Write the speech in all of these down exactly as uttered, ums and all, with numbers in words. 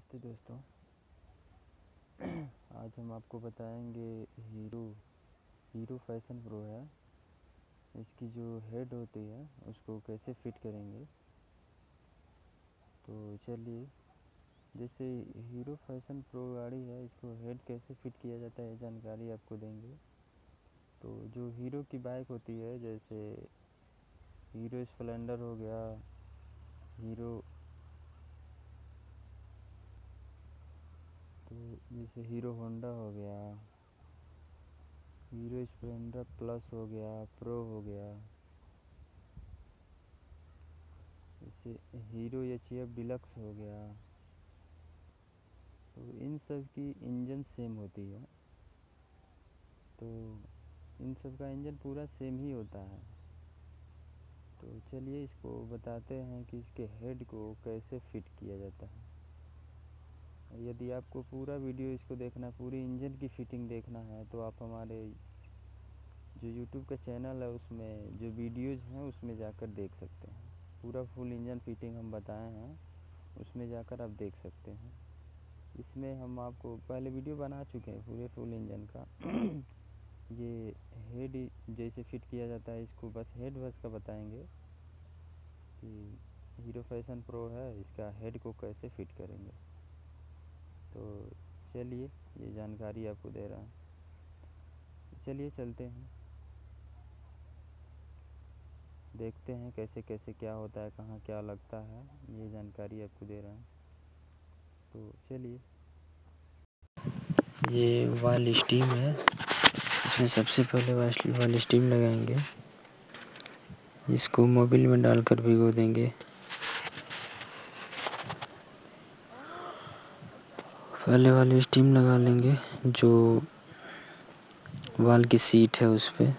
नमस्ते दोस्तों। आज हम आपको बताएंगे हीरो हीरो फैशन प्रो है, इसकी जो हेड होती है उसको कैसे फिट करेंगे। तो चलिए, जैसे हीरो फैशन प्रो गाड़ी है, इसको हेड कैसे फिट किया जाता है जानकारी आपको देंगे। तो जो हीरो की बाइक होती है, जैसे हीरो स्प्लेंडर हो गया, हीरो तो जैसे हीरो होंडा हो गया, हीरो स्प्लेंडर प्लस हो गया, प्रो हो गया, जैसे हीरो एच एफ डिलक्स हो गया, तो इन सब की इंजन सेम होती है। तो इन सब का इंजन पूरा सेम ही होता है। तो चलिए इसको बताते हैं कि इसके हेड को कैसे फिट किया जाता है। यदि आपको पूरा वीडियो इसको देखना, पूरी इंजन की फिटिंग देखना है, तो आप हमारे जो यूट्यूब का चैनल है उसमें जो वीडियोज़ हैं उसमें जाकर देख सकते हैं। पूरा फुल इंजन फिटिंग हम बताए हैं, उसमें जाकर आप देख सकते हैं। इसमें हम आपको पहले वीडियो बना चुके हैं पूरे फुल इंजन का। ये हेड जैसे फिट किया जाता है, इसको बस हेड बस का बताएंगे कि हीरो फैशन प्रो है, इसका हेड को कैसे फिट करेंगे। तो चलिए ये जानकारी आपको दे रहा हूँ। चलिए चलते हैं, देखते हैं कैसे कैसे क्या होता है, कहाँ क्या लगता है, ये जानकारी आपको दे रहा हूँ। तो चलिए, ये वाल स्टीम है, इसमें सबसे पहले वाल स्टीम लगाएंगे। इसको मोबिल में डालकर भिगो देंगे। पहले वाली स्टीम लगा लेंगे, जो वाल की सीट है उस पे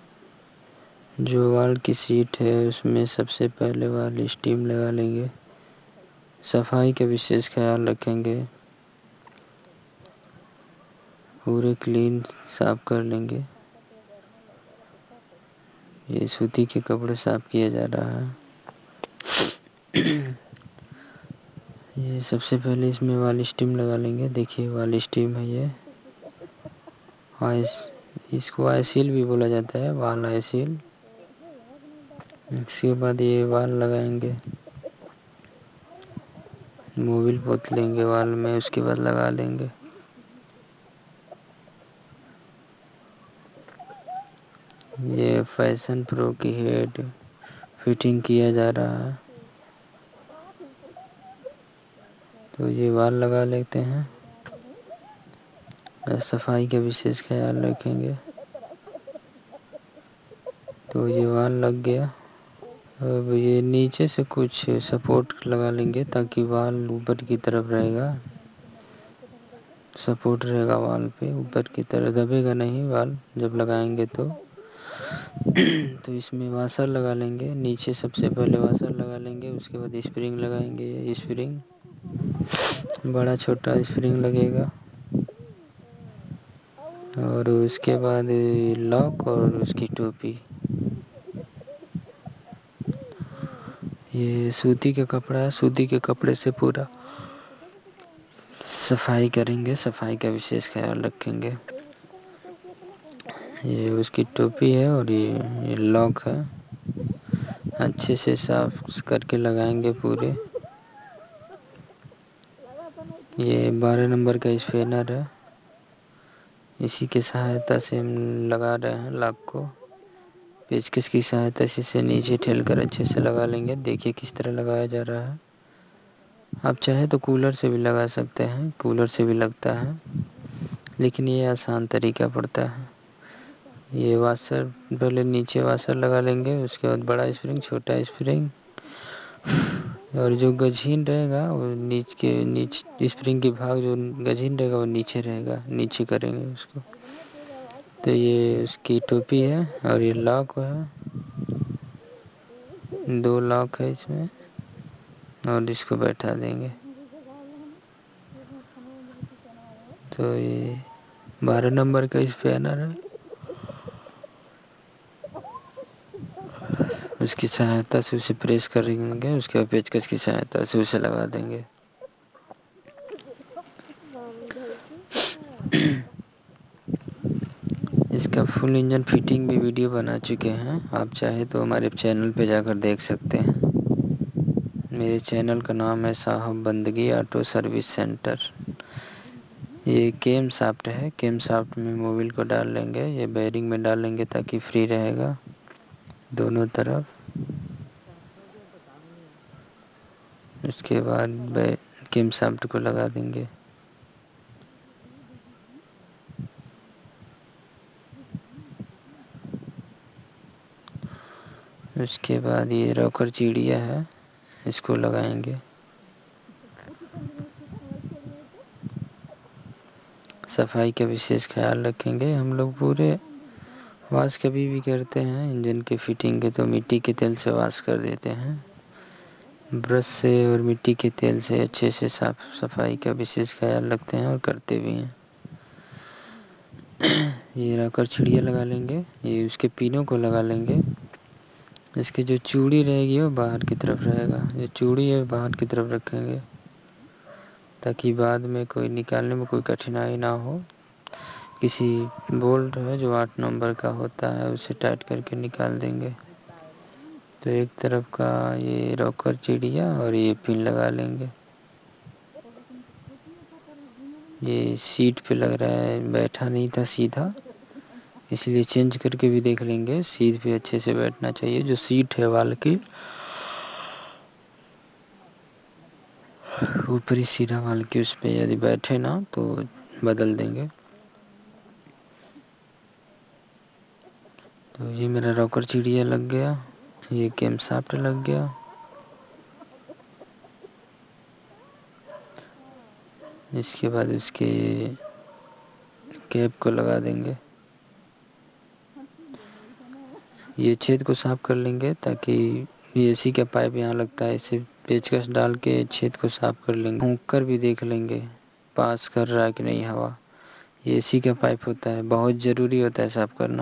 जो वाल की सीट है उसमें सबसे पहले वाली स्टीम लगा लेंगे। सफाई का विशेष ख्याल रखेंगे, पूरे क्लीन साफ कर लेंगे। ये सूती के कपड़े साफ किया जा रहा है। ये सबसे पहले इसमें वाल स्टीम लगा लेंगे। देखिए वाल स्टीम है ये, आइस इसको आइसील भी बोला जाता है, वाल आइसील। इसके बाद ये वाल लगाएंगे, मोबिल पोत लेंगे वाल में, उसके बाद लगा लेंगे। ये फैशन प्रो की हेड फिटिंग किया जा रहा है। तो ये वाल लगा लेते हैं, सफाई का विशेष ख्याल रखेंगे। तो ये वाल लग गया। अब ये नीचे से कुछ सपोर्ट लगा लेंगे ताकि वाल ऊपर की तरफ रहेगा, सपोर्ट रहेगा वाल पे, ऊपर की तरफ दबेगा नहीं वाल जब लगाएंगे तो। तो इसमें वाशर लगा लेंगे, नीचे सबसे पहले वाशर लगा लेंगे, उसके बाद स्प्रिंग लगाएंगे। ये स्प्रिंग बड़ा छोटा स्प्रिंग लगेगा, और उसके बाद लॉक और उसकी टोपी। ये सूती का कपड़ा है, सूती के कपड़े से पूरा सफाई करेंगे, सफाई का विशेष ख्याल रखेंगे। ये उसकी टोपी है और ये ये लॉक है, अच्छे से साफ करके लगाएंगे पूरे। ये बारह नंबर का स्पेनर है, इसी की सहायता से हम लगा रहे हैं लॉक को। पेचकस की सहायता से इसे नीचे ठेलकर अच्छे से लगा लेंगे। देखिए किस तरह लगाया जा रहा है। आप चाहे तो कूलर से भी लगा सकते हैं, कूलर से भी लगता है, लेकिन ये आसान तरीका पड़ता है। ये वाशर पहले नीचे वाशर लगा लेंगे, उसके बाद बड़ा स्प्रिंग, छोटा स्प्रिंग, और जो गझीन रहेगा वो नीचे के नीचे स्प्रिंग के भाग जो गझीन रहेगा वो नीचे रहेगा, नीचे करेंगे उसको। तो ये उसकी टोपी है और ये लॉक है, दो लॉक है इसमें, और इसको बैठा देंगे। तो ये बारह नंबर का स्पैनर है, उसकी सहायता से उसे प्रेस करेंगे, उसके बाद पेचकस की सहायता से उसे लगा देंगे। اس کا فل انجن فٹنگ بھی ویڈیو بنا چکے ہیں، آپ چاہے تو ہمارے چینل پہ جا کر دیکھ سکتے ہیں۔ میرے چینل کا نام ہے Sahib Bandgi auto service centre. یہ کیم سافٹ ہے، کیم سافٹ میں موبل کو ڈال لیں گے، یہ بیرنگ میں ڈال لیں گے تاکہ فری رہے گا دونوں طرف۔ اس کے بعد کیم سافٹ کو لگا دیں گے۔ اس کے بعد یہ روکر چڑیا ہے، اس کو لگائیں گے۔ صفائی کا وشیش خیال رکھیں گے ہم لوگ، پورے واش کبھی بھی کرتے ہیں انجن کے فٹنگ کے تو مٹی کے تیل سے واش کر دیتے ہیں، برش سے اور مٹی کے تیل سے اچھے سے صاف صفائی کا وشیش خیال رکھتے ہیں اور کرتے بھی ہیں۔ یہ روکر چڑیا لگا لیں گے، یہ اس کے پینوں کو لگا لیں گے۔ اس کی جو چوڑی رہے گی وہ باہر کی طرف رہے گا، جو چوڑی ہے باہر کی طرف رکھیں گے تاکہ بعد میں کوئی نکالنے میں کوئی کٹھنائی نہ ہو۔ کسی بولٹ ہے جو آٹھ نمبر کا ہوتا ہے اسے ٹائٹ کر کے نکال دیں گے۔ تو ایک طرف کا یہ روکر چڑیا اور یہ پن لگا لیں گے۔ یہ سیٹ پہ لگ رہا ہے بیٹھا نہیں تھا سیدھا، اس لیے چینج کر کے بھی دیکھ لیں گے، سیٹ پہ اچھے سے بیٹھنا چاہیے۔ جو سیٹ ہے وال کی اوپری سیدھا وال کی، اس پہ یدی بیٹھے نا تو بدل دیں گے۔ تو یہ میرا روکر چڑیا لگ گیا، یہ کیم سافٹ لگ گیا۔ اس کے بعد اس کے کیپ کو لگا دیں گے۔ یہ چھید کو صاف کر لیں گے تاکہ اے سی کا پائپ یہاں لگتا ہے، اسے پیچکس ڈال کے چھید کو صاف کر لیں گے، پھونک کر بھی دیکھ لیں گے پاس کر رہا ہے کہ نہیں ہوا۔ یہ اے سی کا پائپ ہوتا ہے، بہت ضروری ہوتا ہے صاف کرنا۔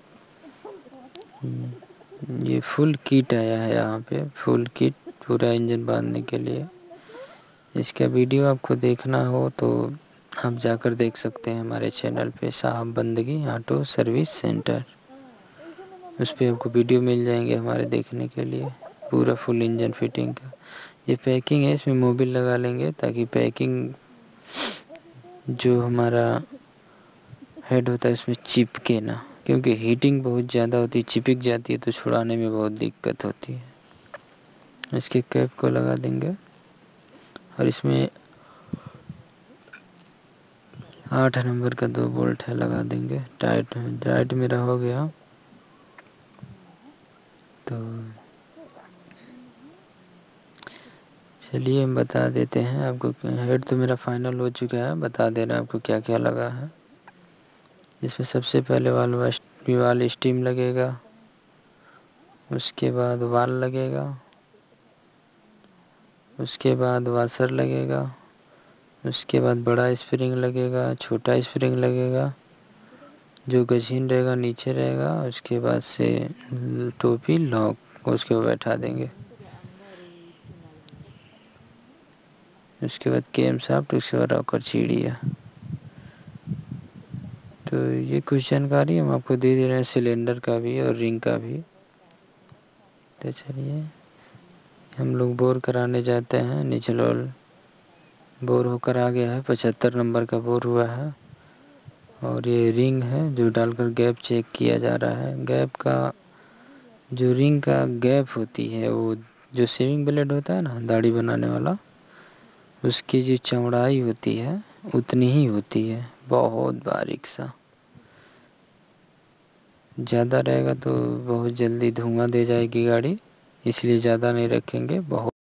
یہ فل کٹ آیا ہے یہاں پہ، فل کٹ پورا انجن باندھنے کے لیے۔ اس کا ویڈیو آپ کو دیکھنا ہو تو آپ جا کر دیکھ سکتے ہیں ہمارے چینل پہ، صاحب بندگی آٹو سروس سینٹر۔ اس پہ آپ کو ویڈیو مل جائیں گے ہمارے دیکھنے کے لیے، پورا فل انجن فٹنگ کا۔ یہ پیکنگ ہے، اس میں موبل لگا لیں گے تاکہ پیکنگ جو ہمارا ہیڈ ہوتا ہے اس میں چپکے نا، کیونکہ ہیٹنگ بہت زیادہ ہوتی ہے، چپک جاتی ہے تو چھڑانے میں بہت دقت ہوتی ہے۔ اس کے کیپ کو لگا دیں گے اور اس میں آٹھ نمبر کا دو بولٹ ہے، لگا دیں گے۔ ٹائٹ ٹائٹ میرا ہو گیا تو چلیے ہم بتا دیتے ہیں آپ کو، ہیڈ تو میرا فائنل ہو چکا ہے، بتا دے رہے ہیں آپ کو کیا کیا لگا ہے۔ اس میں سب سے پہلے والو وال اسٹیم لگے گا، اس کے بعد وال لگے گا، اس کے بعد واشر لگے گا، اس کے بعد بڑا اسپرنگ لگے گا، چھوٹا اسپرنگ لگے گا، جو گزین رہے گا نیچے رہے گا، اس کے بعد سے ٹوپی لاک اس کے بیٹھا دیں گے۔ اس کے بعد کیم سافٹ، اس کے بعد روکر چڑیا۔ تو یہ کچھ جانکاری ہم آپ کو دے دے رہے ہیں سلنڈر کا بھی اور رنگ کا بھی۔ تو چلیے ہم لوگ بور کرانے جاتے ہیں، نچلول بور ہو کر آ گیا ہے، پچہتر نمبر کا بور ہوا ہے، اور یہ رنگ ہے جو ڈال کر گیپ چیک کیا جا رہا ہے۔ گیپ کا جو رنگ کا گیپ ہوتی ہے، وہ جو سیونگ بلیڈ ہوتا ہے نا داڑھی بنانے والا، اس کی جو چوڑائی ہوتی ہے اتنی ہی ہوتی ہے، بہت باریک سا۔ زیادہ رہے گا تو بہت جلدی دھواں دے جائے گی گاڑی، اس لیے زیادہ نہیں رکھیں گے، بہت